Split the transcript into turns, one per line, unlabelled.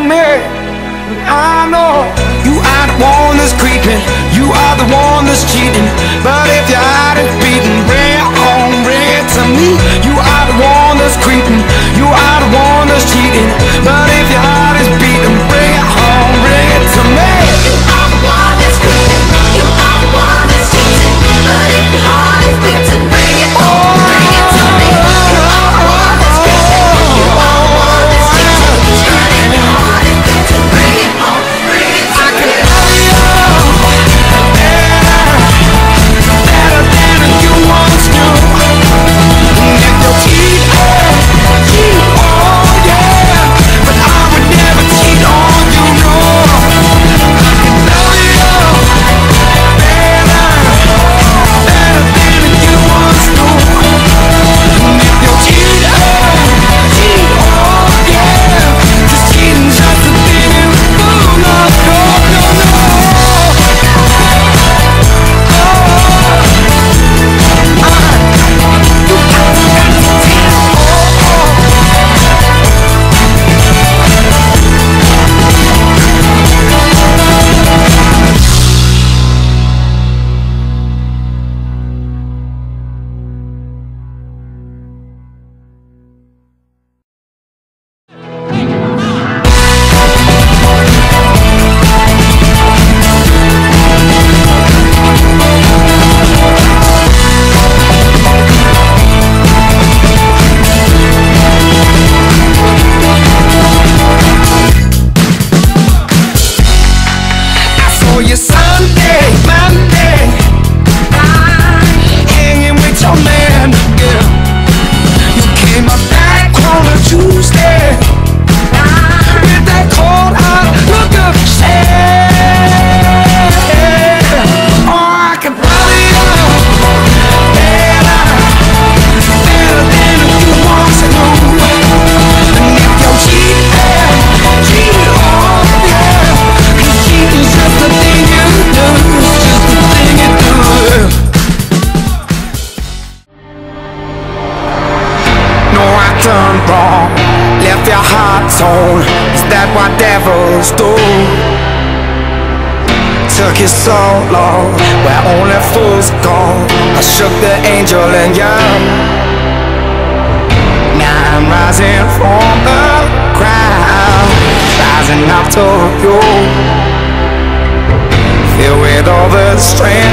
me. I know you are the one that's creeping, you are the one that's cheating. But if your heart is beating, bring it home, bring it to me. You are the one that's creeping, you are the one that's cheating. But if your heart is beating, bring it home, bring it to me.
You are the one that's creeping, you are the one that's cheating. But if your heart is beating, bring it home, bring it to me. You are the one that's creeping, you are the one that's cheating. But if your heart is beating, bring it home, bring it to me.
Better than you once knew. If you cheat, oh yeah, but I would never cheat on you, no. I can love you better than you once knew. If you cheat, oh yeah, 'cause cheating's just a thing you do not go, no. You Sunday, Monday, hanging with your man, yeah. You came up back on a Tuesday with that cold hard look of shame. Oh, I can love you better than you once knew. And if you cheat, oh yeah, 'cause cheating's just a thing you do, it's just a thing you do. No, I done wrong, left your heart torn. Is that what devils do? Took you so long, where only fools go. I shook the angel in you. Now I'm rising from the ground, rising up to you. Filled with all the strength